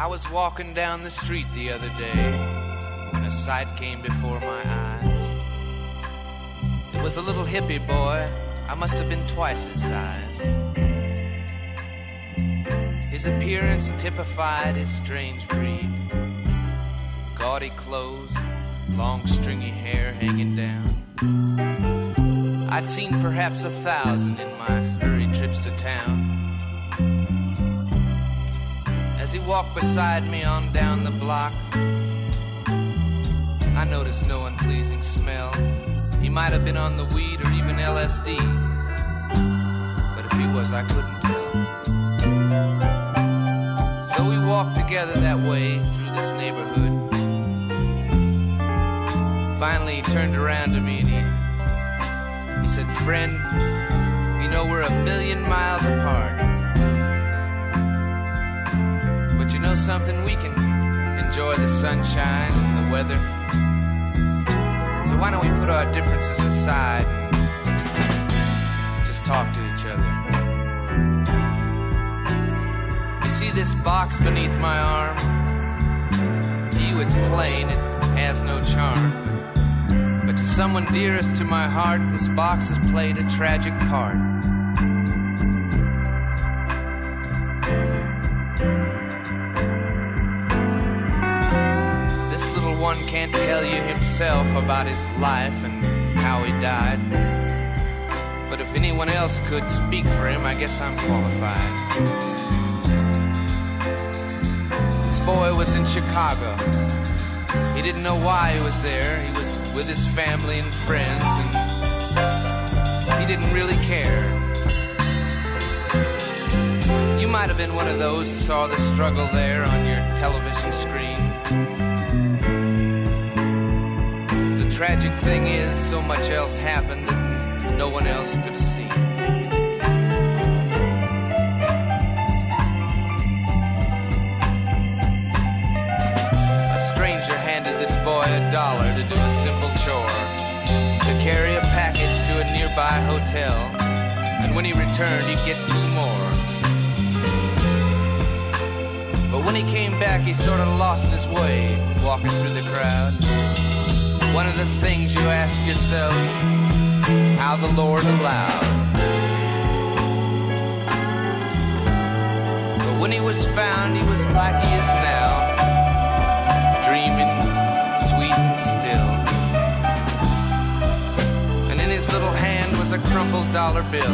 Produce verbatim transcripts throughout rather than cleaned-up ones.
was walking down the street the other day when a sight came before my eyes. It was a little hippie boy, I must have been twice his size. His appearance typified his strange breed. Gaudy clothes, long stringy hair hanging down. I'd seen perhaps a thousand in my hurried trips to town. As he walked beside me on down the block, I noticed no unpleasing smell. He might have been on the weed or even L S D, but if he was, I couldn't tell. So we walked together that way through this neighborhood. Finally he turned around to me and he, he said, "Friend, you know we're a million miles apart, but you know something, we can enjoy the sunshine and the weather. So why don't we put our differences aside and just talk to each other? You see this box beneath my arm? To you it's plain, it has no charm. But to someone dearest to my heart, this box has played a tragic part. This little one can't tell you himself about his life and how he died. But if anyone else could speak for him, I guess I'm qualified. This boy was in Chicago. He didn't know why he was there. He was with his family and friends, and he didn't really care. You might have been one of those who saw the struggle there on your television screen. The tragic thing is, so much else happened that no one else could have seen. This boy a dollar to do a simple chore, to carry a package to a nearby hotel, and when he returned he'd get two more. But when he came back he sort of lost his way, walking through the crowd. One of the things you ask yourself, how the Lord allowed. But when he was found he was like he is now, dreaming, sweet and still. And in his little hand was a crumpled dollar bill.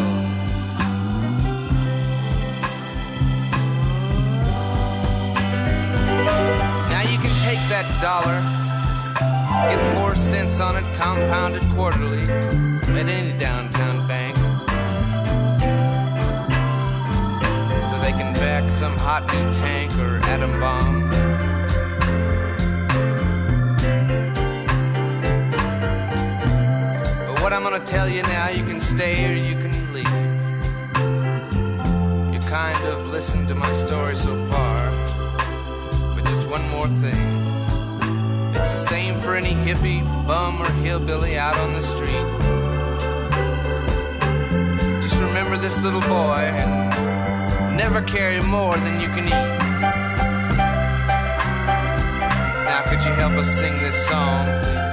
Now you can take that dollar, get four cents on it compounded quarterly at any downtown bank, so they can back some hot new tank or atom bomb. What I'm gonna tell you now, you can stay or you can leave. You kind of listened to my story so far, but just one more thing. It's the same for any hippie, bum, or hillbilly out on the street. Just remember this little boy and never carry more than you can eat. Now could you help us sing this song, please?